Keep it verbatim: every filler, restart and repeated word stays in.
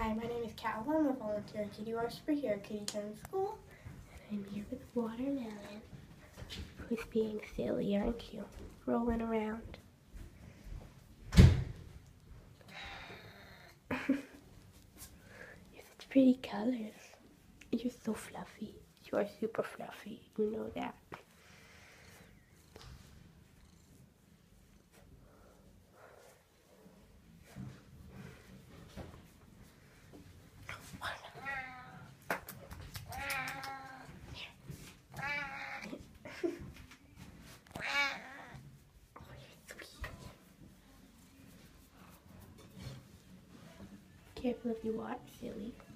Hi, my name is Cal. I'm a volunteer kitty worshiper here at Kitty Town School. And I'm here with Watermelon, who's being silly, aren't you? Rolling around. You're such pretty colors. You're so fluffy. You are super fluffy. You know that. Careful if you walk, silly.